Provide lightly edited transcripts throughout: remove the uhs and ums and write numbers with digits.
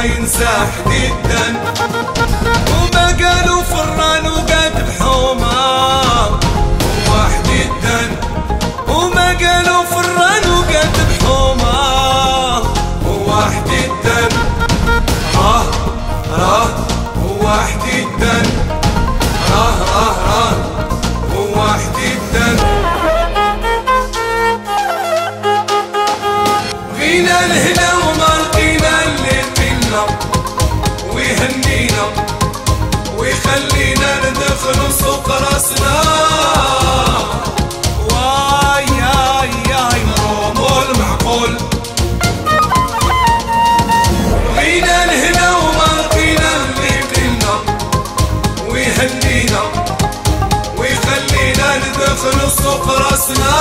ما ينسى حديدا، وما قالوا فران وقاد بحومه هو حديدا، وما قالوا فران وقاد بحومه هو حديدا. راه هو حديدا، راه هو حديدا. بغينا الهنا وما لقينا اللي فينا ويهنينا ويخلينا ندخلوا سوق راسنا. واي ياي ياي نرومو المعقول. بغينا الهنا وما لقينا اللي فينا ويهنينا ويخلينا ندخلوا سوق راسنا.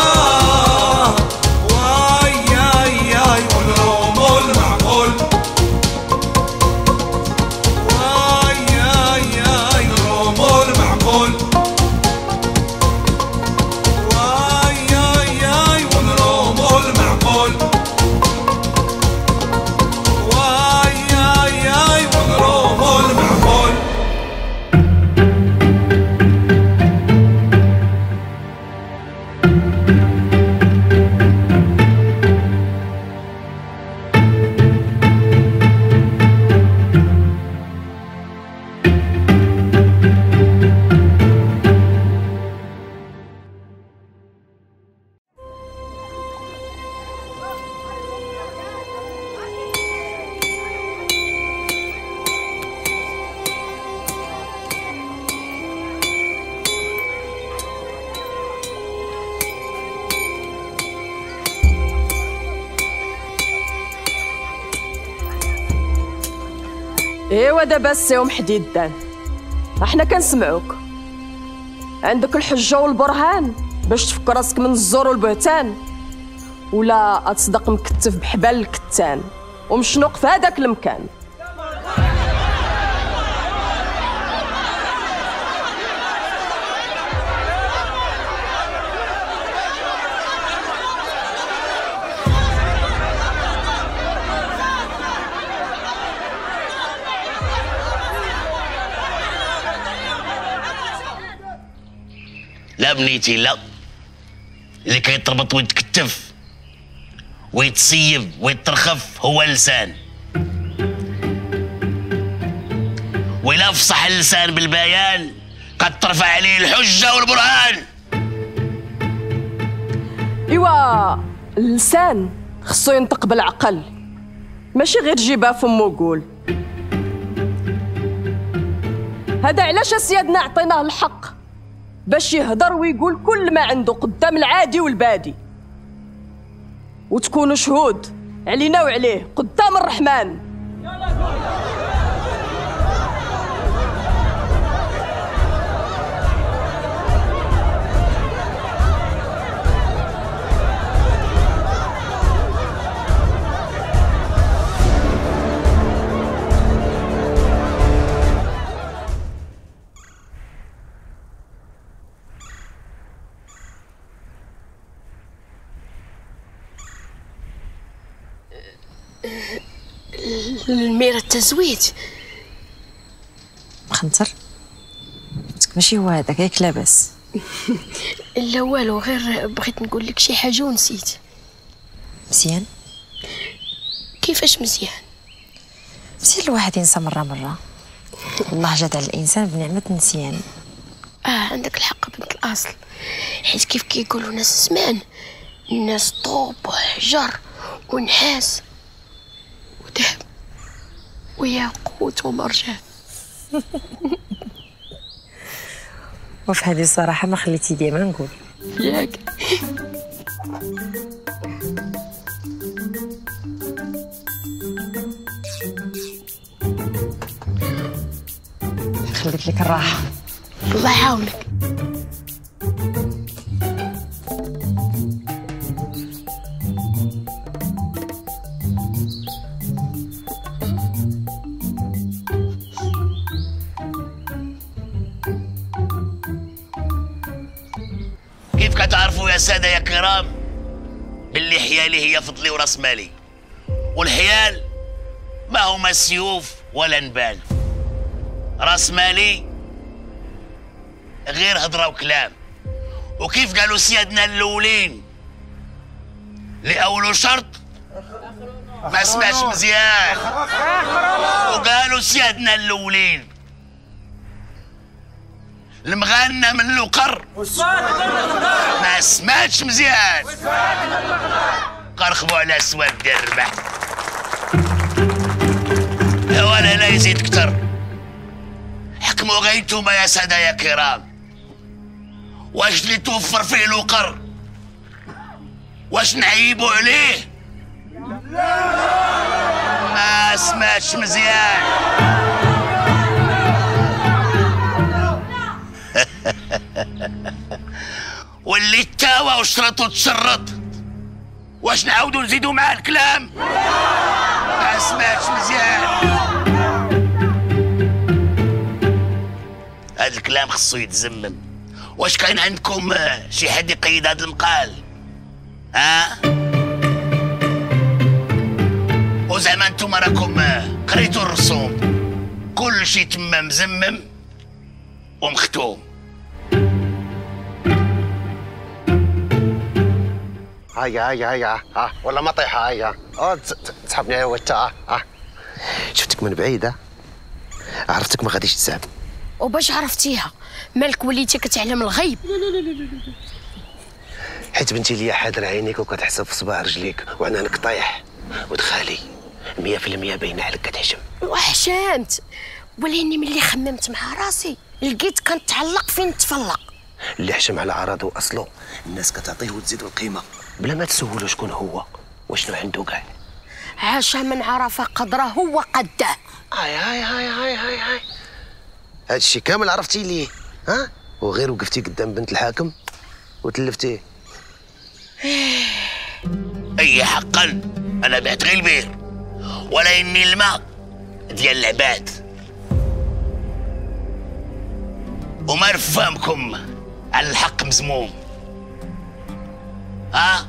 ايوا دابا السي ام حديدان، احنا كنسمعوك. عندك الحجه والبرهان باش تفك راسك من الزور والبهتان، ولا تصدق مكتف بحبال الكتان ومشنوق في هذاك المكان؟ لا بنيتي لا، اللي كيتربط ويتكتف ويتصيب ويترخف هو اللسان، وإلا فصح اللسان بالبيان قد ترفع عليه الحجة والبرهان. ايوا اللسان خصو ينطق بالعقل، ماشي غير جيبها فمو وقول. هذا علاش سيادنا عطيناه الحق باش يهضر ويقول كل ما عنده قدام العادي والبادي، وتكونوا شهود علينا وعليه قدام الرحمن. الميرة التزويد مخنتر ماشي هو هذاك، ياك لاباس؟ لا والو، غير بغيت نقول لك شي حاجه ونسيت. مزيان؟ كيفاش مزيان؟ مزيان الواحد ينسى مره. الله جاد على الانسان بنعمه النسيان. عندك الحق بنت الاصل، حيت كيف كيقولوا ناس زمان، الناس طوب وحجر ونحاس وذهب وياقوت ومرجان. وفي هذه الصراحه ما خليتي ديما نقول ياك. خليت لك الراحه. الله يعاونك. كيف كتعرفوا يا سادة يا كرام باللي حيالي هي فضلي وراس مالي، والحيال ما هما سيوف ولا نبال. راس مالي غير هضره وكلام، وكيف قالوا سيادنا الاولين لاول شرط ما سمعش مزيان، وقالوا سيادنا الاولين المغنى من الوقر ما سمعتش مزيان، قرخبوا على سواد ديال الربح. يا ولا لا يزيد كتر، حكموا غيتوما يا سادة يا كرام. واش اللي توفر فيه الوقر واش نعيبوا عليه؟ ما سمعتش مزيان. واللي تاوى وشرط وتشرط واش نعاودوا نزيدوا معاه الكلام؟ ما سمعتش مزيان. هذا الكلام خصو يتزمم. واش كاين عندكم شي حد يقيد هذا المقال؟ ها؟ وزعما انتم راكم قريتوا الرسوم، كل شي تما مزمم ومختوم. هيا والله ما طيحه. هيا تسحبني هيا وانت. شفتك من بعيد، عرفتك ما غاديش تسحب. وباش عرفتيها؟ مالك وليتي كتعلم الغيب؟ حيت بنتي ليا حاضر عينيك وكتحسب في صباع رجليك وعنانك طايح، ودخالي 100% باينه عليك كتحشم. وحشمت، ولاني ملي خممت مع راسي لقيت كنتعلق فين نتفلق. اللي حشم على عراضه واصله الناس كتعطيه وتزيدو القيمه بلا ما تسولو شكون هو وشنو عنده كاع. عاش من عرف قدره وقده. هاي هادشي كامل عرفتي ليه؟ ها؟ وغير وقفتي قدام بنت الحاكم وتلفتيه. اي حقا انا بعت غير البير، ولا اني الماء ديال العباد. وما نفهمكم على الحق مزموم. ها؟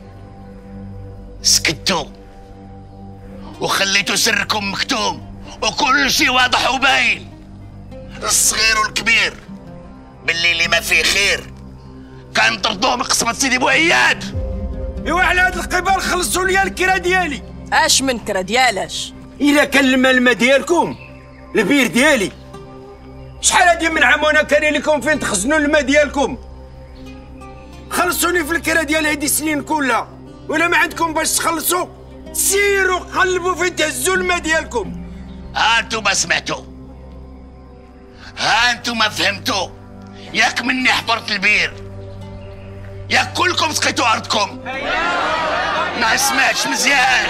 سكتوا وخليتوا سركم مكتوم وكل شيء واضح وباين، الصغير والكبير، باللي اللي ما فيه خير كان طردوه من قسمة سيدي بوعياد. ايوا على هاد القبال خلصوا لي الكرا ديالي. اش من كرا ديالاش؟ الا كان المال ديالكم البير ديالي، شحال هادي من عام وانا كاين لكم فين تخزنوا الماء ديالكم؟ خلصوني في الكرا ديال هادي السنين كلها، ولا ما عندكم باش تخلصوا؟ سيروا قلبوا فين تهزوا الماء ديالكم. ها انتم سمعتوا، ها انتم فهمتوا. ياك مني حفرت البير، ياك كلكم سقيتوا ارضكم. ما سمعتش مزيان.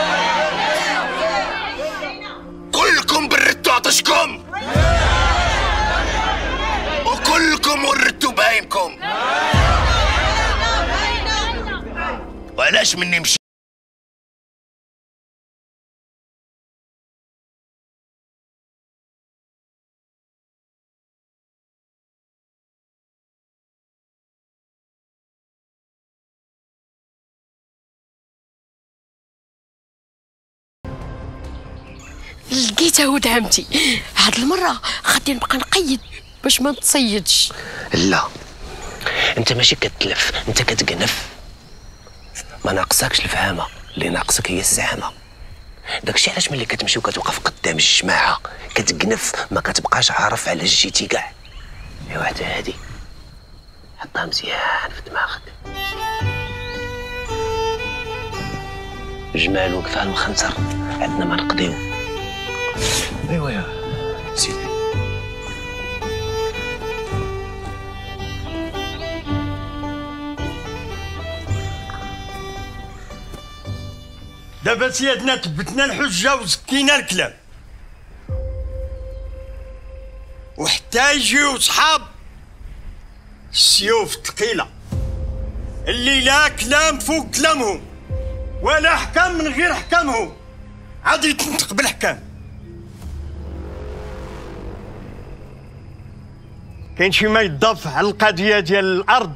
كلكم بردتوا عطشكم وكلكم وردتوا بهايمكم. وعلاش مني مشي لقيتها ولد عمتي. هاد المره غادي نبقى نقيد باش ما نتصيدش. لا انت ماشي كتلف، انت كتقنف. ما ناقصكش الفهامه، اللي ناقصك هي الزعامه. داكشي علاش ملي كتمشي وكتوقف قدام الجماعه كتقنف، ما كتبقاش عارف علاش جيتي كاع. اي واحده هادي حطها مزيان في دماغك. جمال وقف على الخنصر، عندنا ما نقضيو. ايوا يا سيدي. دابا سيادنا ثبتنا الحجه وزكينا الكلام، وحتى يجيو صحاب السيوف ثقيله اللي لا كلام فوق كلامهم ولا حكام من غير حكامهم، عاد يتنطق بالحكام. كاين شي ما يضاف على القضيه ديال الارض؟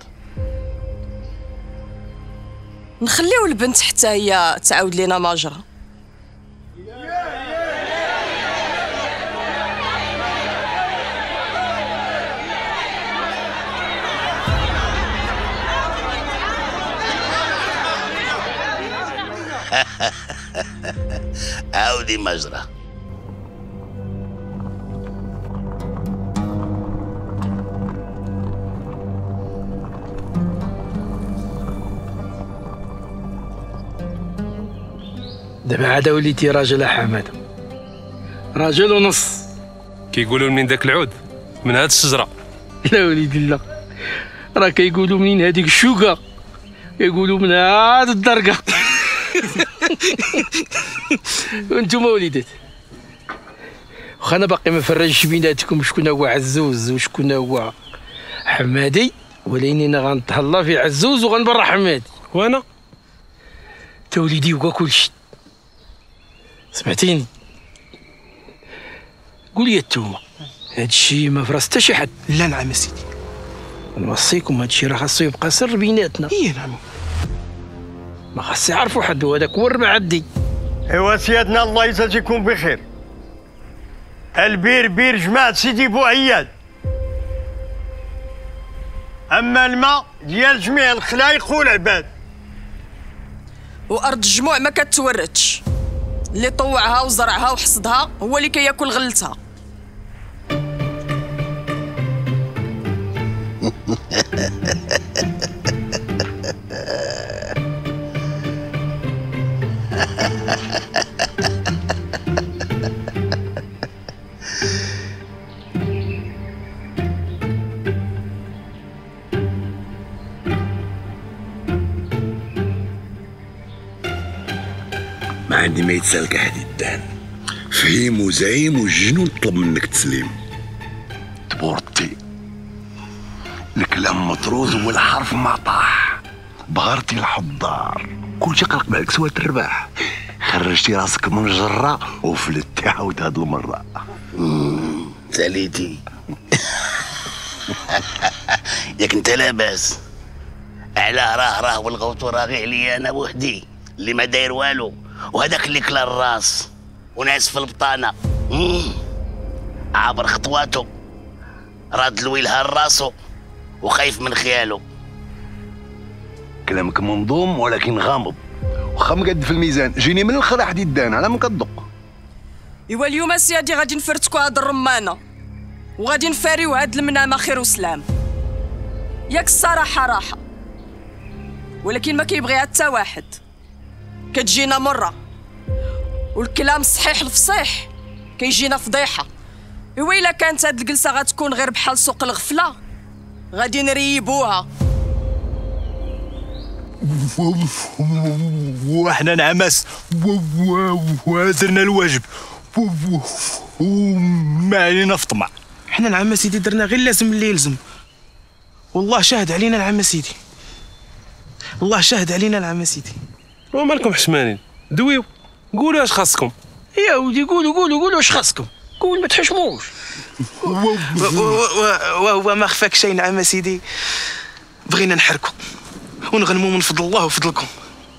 نخليو البنت حتى هي تعاود لينا ماجرة. عاودي مجرى. دابا عاد وليتي راجل حماده، راجل ونص. كيقولوا منين داك العود من هاد الشجره. لا وليدي لا، راه كيقولوا منين هذيك الشوكه، كيقولوا من هاد الدرقه. وانتم وليدات، واخا انا باقي ما فرجش بيناتكم شكون هو عزوز وشكون هو حمادي، ولكن انا غنتهلا في عزوز وغنبرا حمادي. وانا تا وليدي هو كلشي. سمعتيني؟ قول لي انتوما هادشي ما فراس حتى شي حد. لا نعم سيدي، نوصيكم هادشي راه خاصو يبقى سر بيناتنا. نعم، ما خاص يعرفوا حد، وهذاك هو الربع عندي. ايوا سيادنا الله يجازيكم بخير. البير بير جماعة سيدي بوعياد، اما الماء ديال جميع الخلايق والعباد. وارض الجموع ما كتوردش، اللي طوعها وزرعها وحصدها هو اللي كياكل غلتها. ما عندي ما يتسالك احد الدان، فهيم وزعيم والجنون طلب منك تسليم. تبورتي الكلام مطروز والحرف معطاح، بغرتي الحضار كلشي قلق معك سوى الرباح، خرجتي راسك من جرة وفلتي عاود هاد المرة. ساليتي. ياك انت لاباس علاه راه والغوط راه غير عليا انا بوحدي اللي ما داير والو، وهذاك اللي كلا الراس وناس في البطانه عابر خطواته راد لويلها راسو وخايف من خياله. كلامك منظوم ولكن غامض، واخا مقد في الميزان جيني من الاخر حد يدان على ما كتدق. ايوا اليوم سيادي غادي نفرتكوا هاد الرمانه وغادي نفاريو هاد المنامه خير وسلام. ياك الصراحه راحه، ولكن ما كيبغيها حتى واحد، كتجينا مره، والكلام الصحيح الفصيح كيجينا فضيحه. ايوا الا كانت هاد الجلسه غتكون غير بحال سوق الغفله غادي نريبوها. وحنا نعمس ودرنا الواجب وما علينا في طمع. حنا نعم سيدي درنا غير لازم اللي يلزم، والله شاهد علينا نعم سيدي، الله شاهد علينا نعم سيدي. ومالكم حشمانين؟ دويو قولوا اش خاصكم. يا ودي قولوا اش خاصكم، قول ما تحشموش. وهو ما خفاك شيء نعم سيدي، بغينا نحركوا ونغنموا من فضل الله وفضلكم.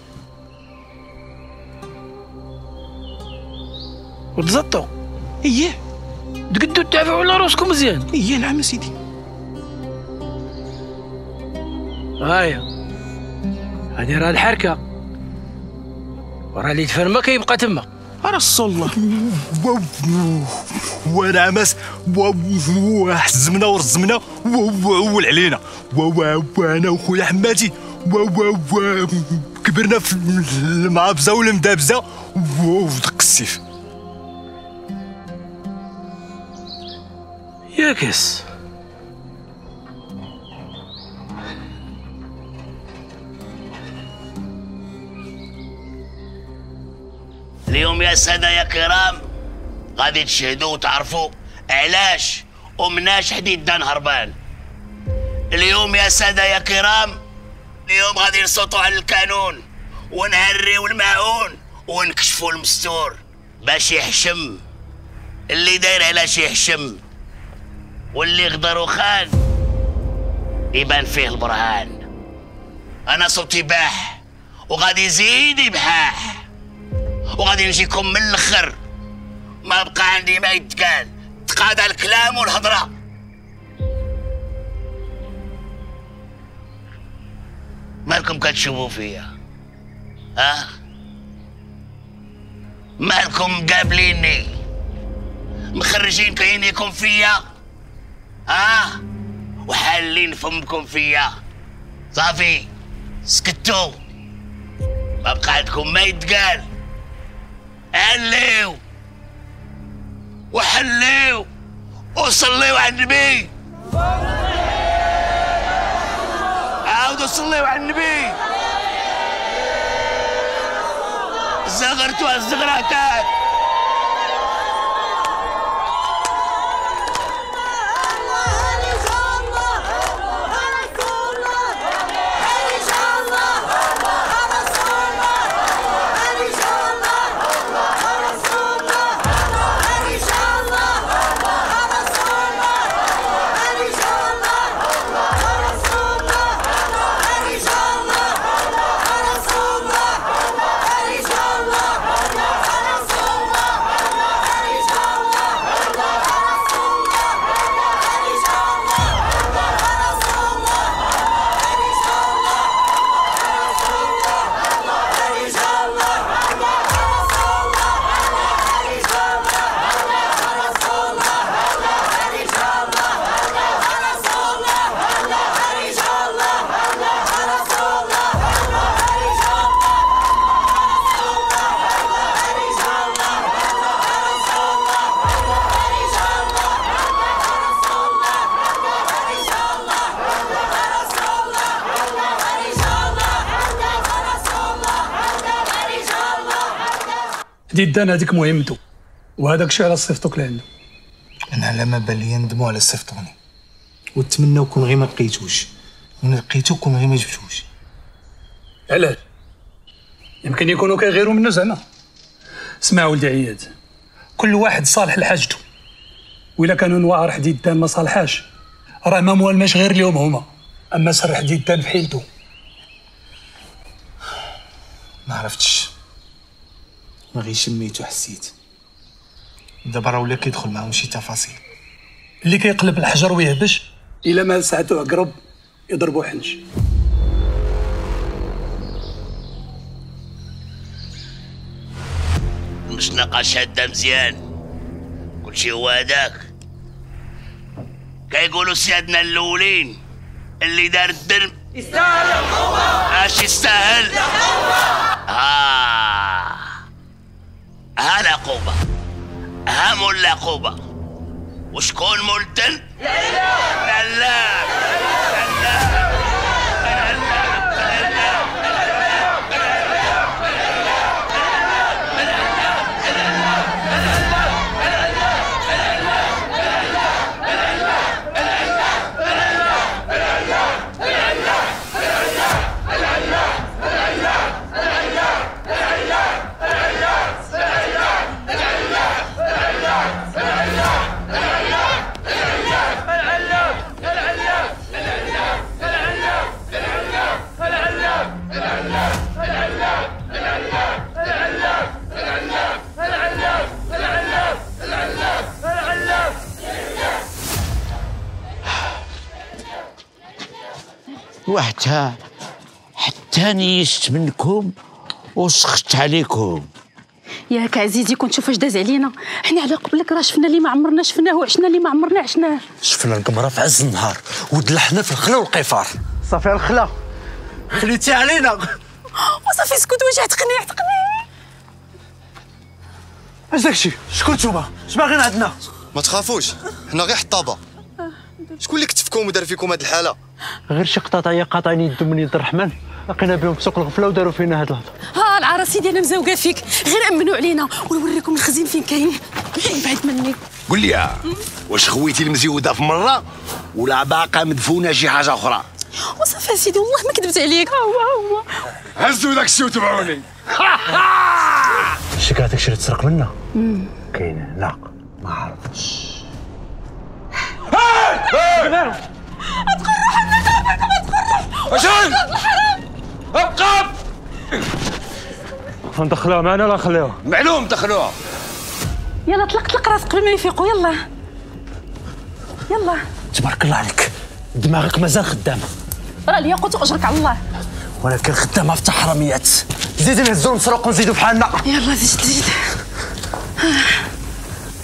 وتزطوا اييه تقدوا تدافعوا على راسكم مزيان. اييه نعم سيدي. هايا هادي راه الحركه، وراه اللي تفهم ما كيبقى تما. رسول الله ونعمس وحزمنا ورزمنا وول علينا وانا وخويا حماتي كبرنا في المعابزه والمدابزه ودق السيف. ياكس اليوم يا سادة يا كرام غادي تشهدوا وتعرفوا علاش ومناش حديد دان هربان. اليوم يا سادة يا كرام، اليوم غادي نصوتوا على القانون ونهريو المعون ونكشفوا المستور باش يحشم اللي داير علاش يحشم، واللي غدر وخان يبان فيه البرهان. انا صوتي باح وغادي يزيد يبحاح، وغادي نجيكم من الاخر، ما بقى عندي ما يتقال، تقاضى الكلام والهضره. مالكم كتشوفوا فيا؟ مالكم مقابليني مخرجين كاينيكم فيا وحالين فمكم فيا. صافي سكتوا، ما بقى عندكم ما يتقال. عليو وحليو وصليو على النبي. عاودوا صليو على النبي. زغرتوا الزغراتات. ديدان هذيك مهمته، وهذاك الشيء على صيفطوك لعنده. انا على ما بان لي ندموا على صيفطوني، ونتمناو كون غير ما لقيتوش، ومن لقيتو كون غير ما جبتوش. علاش؟ يمكن يكونوا كيغيروا منه زعما. اسمع ولدي عياد، كل واحد صالح لحاجته، وإلا كانوا نواعر حديدان ما صالحاش راه ما موالماش غير ليهم هما، اما سر حديدان في حيلته. ما عرفتش، ما غير شميت وحسيت. دابا راه ولا كيدخل معاهم شي تفاصيل. اللي كيقلب الحجر ويهبش الا ما ساعته عقرب يضربو حنش. المشنقة شادة مزيان، كلشي هو هداك. كيقولوا سيادنا الاولين اللي دار الدرب يستاهل القوة. اش يستاهل؟ ها العقوبة، ها مول العقوبة. وشكون مولتن؟ لا وحتى نيشت منكم وسخت عليكم. ياك عزيزي كنت شوف اش داز علينا، حنا على قبلك راه شفنا اللي ما عمرنا شفناه وعشنا اللي ما عمرنا عشناه. شفنا القمره في عز النهار ودلحنا في الخلا والقفار. صافي الخلا خليتي علينا. وصافي اسكت واش عتقني. اش داكشي؟ شكون نتوما؟ اش باغيين عندنا؟ ما تخافوش، حنا غير حطابه. شكون اللي كتفكم ودار فيكم هاد الحاله؟ غير شي قطاطيه قاطعين يدهم من يد الرحمن، لقينا بهم في سوق الغفله وداروا فينا هاد الهضره. ها العراس ديالنا مزوقه فيك، غير امنوا علينا ونوريكم الخزين فين كاين. بعد مني قول لي واش خويتي المزيوده في مره ولا باقا مدفونه شي حاجه اخرى؟ وصافي سيدي والله ما كذبت عليك. هو هزوا داك الشيء وتبعوني. شي كاع داكشي اللي تسرق منا كاين لا ما عرفتش. ادخل روح النقابك ما تخرج. اجل ابقى ندخلوها معنا لا نخليوها؟ معلوم دخلوها. يلا طلق راسك قبل ما يفيقوا. يلا تبارك الله عليك، دماغك مازال خدامه. راه الياقوت واجرك على الله، ولكن خدامه في حراميات. زيدي نهزو ونسرقو ونزيدو بحالنا. يلا زيد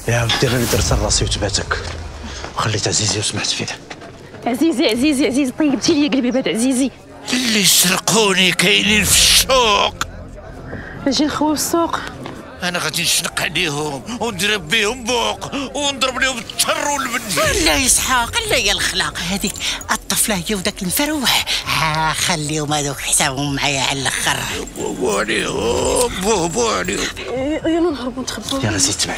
يا ودي راني درت راسي وتباتك وخليت عزيزي وسمحت فيه. عزيزي عزيزي عزيزي طيبتي لي قلبي بعد عزيزي. اللي سرقوني كاينين في السوق. اجي نخوي السوق. انا غادي نشنق عليهم ونضرب بهم بوق ونضرب لهم التر والبنديل. لا يا اسحاق لا يا الخلاق، هذيك الطفله هي وداك المفروح خليهم هذوك حسابهم معايا على الاخر. بوبو عليهم بوبو عليهم. يلا نهربوا نتخبوا. يلا زيد تبعي.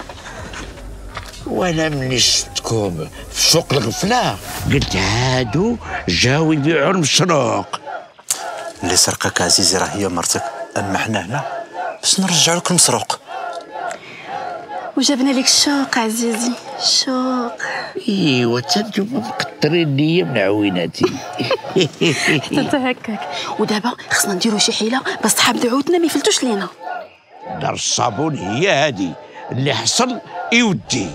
وانا ملي شفتكم في سوق الغفله قلت هادو جاو يبيعوا المسروق. اللي سرقك عزيزي راه هي مرتك، اما حنا هنا باش نرجعوا لك المسروق. وجبنا لك الشوق عزيزي الشوق. ايوا تنتوما مقطرين ليا من عويناتي. حتى انت هكاك. ودابا خصنا نديروا شي حيله باش صحاب دعوتنا ما يفلتوش لينا. دار الصابون هي هادي اللي حصل يودي.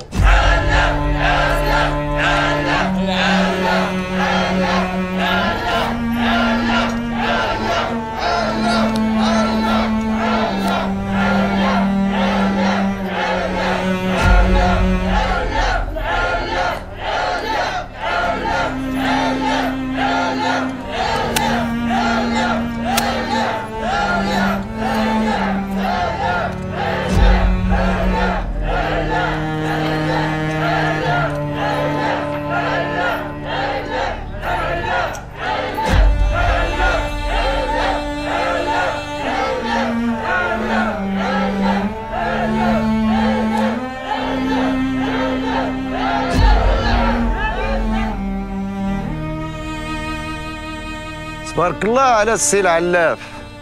تبارك الله على السي العلاف.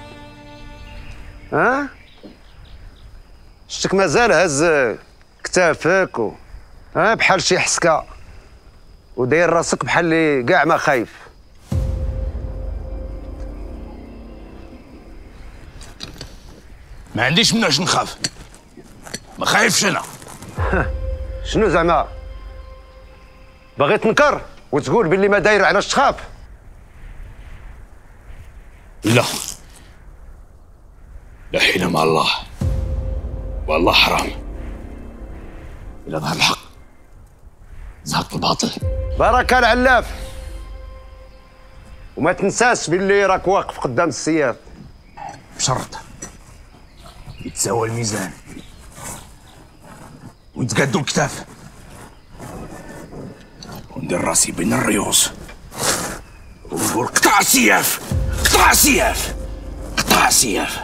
ها شتك مازال هز كتافك بحال شي حسكه وداير راسك بحال اللي كاع ما خايف. ما عنديش مناش نخاف، ما خايفش انا. شنو زعما باغي تنكر وتقول باللي ما داير علاش تخاف؟ لا لا حين مع الله والله حرام. إلا ظهر الحق زهق الباطل. بركة العلاف، وما تنساش باللي راك واقف قدام السياف. بشرط يتساوى الميزان ويتقادوا الكتاف وندير راسي بين الريوس ونقول قطع السياف قطع السياف قطع السياف.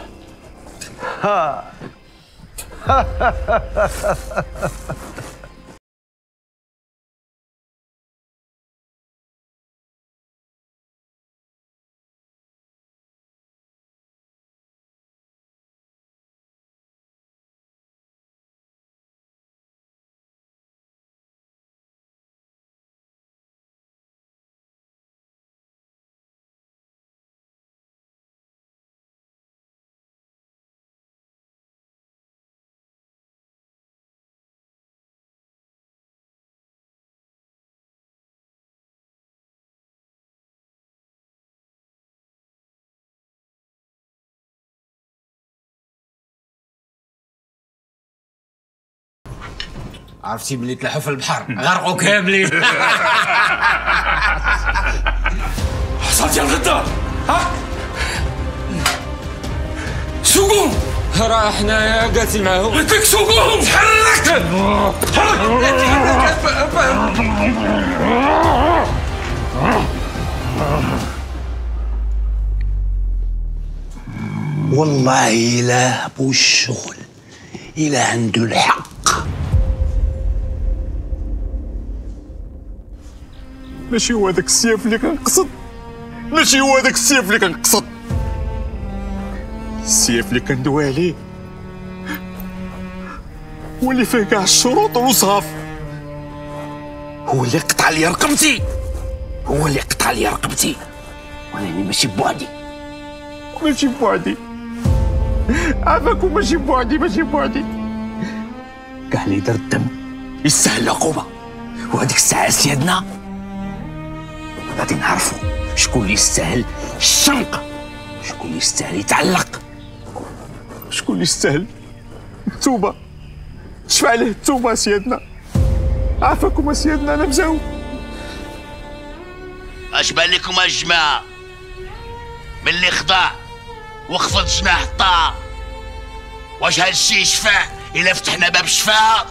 عرفتي بلي تلحوا في البحر غرقوا كاملين. حصلت يا الغدار. ها سوقهم راه حنايا جالسين معاهم. قلت لك سوقهم. تحرك والله إلا بو الشغل إلا عنده الحق. ماشي هو هذاك السيف اللي كنقصد، ماشي هو هذاك السيف اللي كنقصد. السيف اللي كندوي عليه هو اللي فيه كاع الشروط والوصاف. هو اللي قطع لي رقبتي، هو اللي قطع لي رقبتي، ولاني ماشي بوحدي. ماشي بوحدي عافاك، ماشي بوحدي ماشي بوحدي. كاع اللي دار الدم يستاهل العقوبة، وهذيك الساعة سيادنا غادي نعرفوا شكون اللي يستاهل الشنق، شكون اللي يستاهل يتعلق، شكون اللي يستاهل نتوبة. تشفع له التوبه سيدنا. عافاكم سيدنا، انا مزاول. اش بان لكم الجماعه؟ ملي خضع وخفض جناح الطاعه، واش هادشي يشفع الا فتحنا باب الشفاعه؟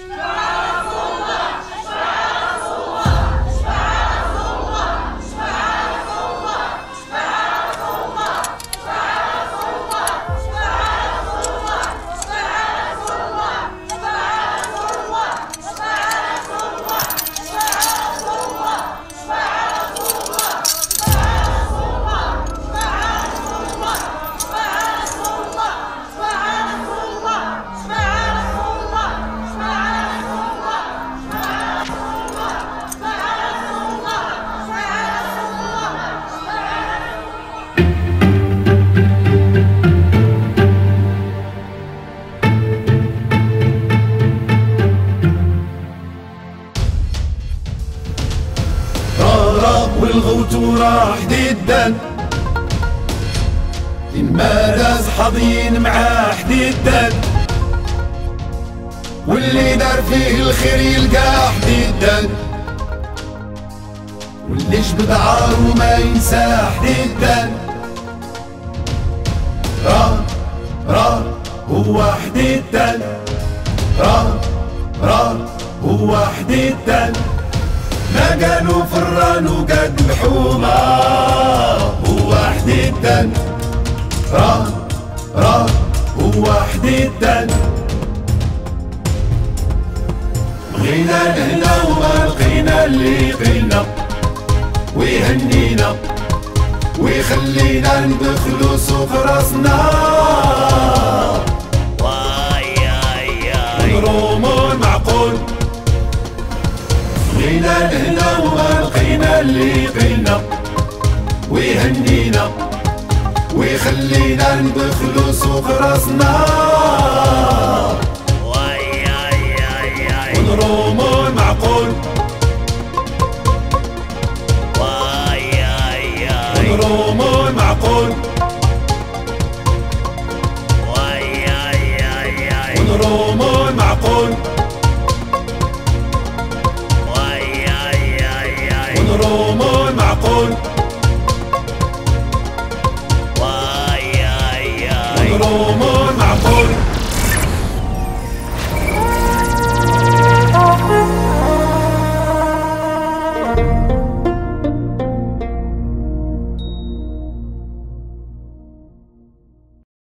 والغوت راح ديدا، المداز حاضين معاه حديدا، واللي دار فيه الخير يلقاه حديدا، واللي جبد عارو ما ينساه حديدا. راه هو حديدا، راه هو حديدا، ما قالوا فران وقد الحومة، هو حديدا، راه هو حديدا. بغينا لهنا وما لقينا اللي قينا، ويهنينا ويخلينا ندخلو سوق راسنا، ونرومو معقول. بغينا لهنا وما لقينا اللي قينا، ويهنينا ويخلينا ندخلو سوق راسنا، ونرومو معقول، ونرومو معقول، ونرومو معقول، ونرومو معقول.